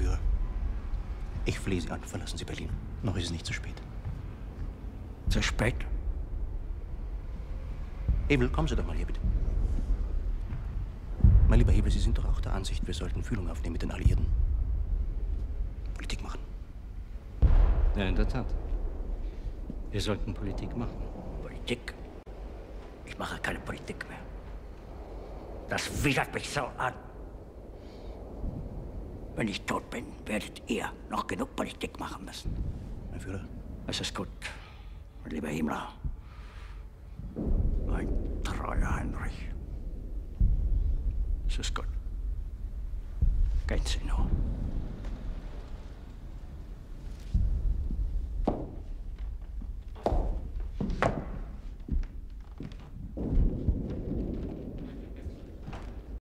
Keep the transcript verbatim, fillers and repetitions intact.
Führer, ich flehe Sie an, verlassen Sie Berlin. Noch ist es nicht zu spät. Zu spät? Hebel, kommen Sie doch mal hier, bitte. Mein lieber Hebel, Sie sind doch auch der Ansicht, wir sollten Fühlung aufnehmen mit den Alliierten. Politik machen. Ja, in der Tat. Wir sollten Politik machen. Politik? Ich mache keine Politik mehr. Das widert mich so an. Wenn ich tot bin, werdet ihr noch genug Politik machen müssen. Mein Führer? Es ist gut, mein lieber Himmler. Mein treuer Heinrich. Es ist gut. Gehen Sie nur.